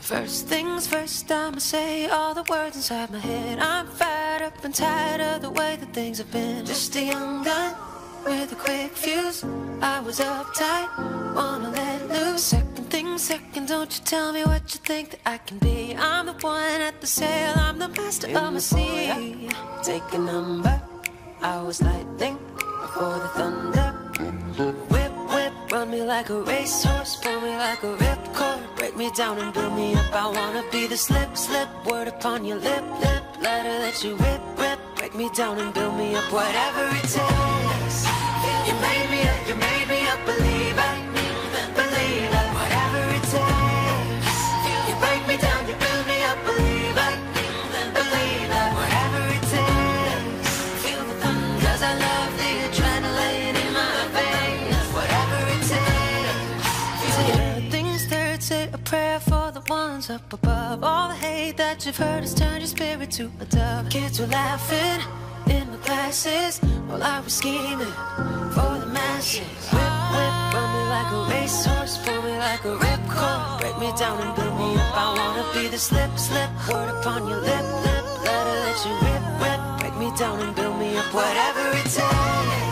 First things first, I'ma say all the words inside my head. I'm fired up and tired of the way that things have been. Just a young gun with a quick fuse. I was uptight, wanna let loose. Second things second, don't you tell me what you think that I can be. I'm the one at the sail, I'm the master of my sea. Take a number, I was lightning before the thunder. Whip, whip, run me like a racehorse, pull me like a ripcord. Break me down and build me up, I wanna be the slip, slip. Word upon your lip, lip, letter that you rip, rip. Break me down and build me up, whatever it takes. You made me a believer, believer. Whatever it takes. You break me down, you build me up, believer, believer. Whatever it takes. Feel the thunder, 'cause I love the adrenaline in my veins. Whatever it takes. Third things third, say a prayer for the ones up above. All the hate that you've heard has turned your spirit to a dove. Kids were laughing in the classes while I was scheming for the masses. Whip, whip, run me like a racehorse, pull me like a ripcord. Break me down and build me up, I wanna be the slip, slip. Word upon your lip, lip, letter that you rip, rip. Break me down and build me up, whatever it takes.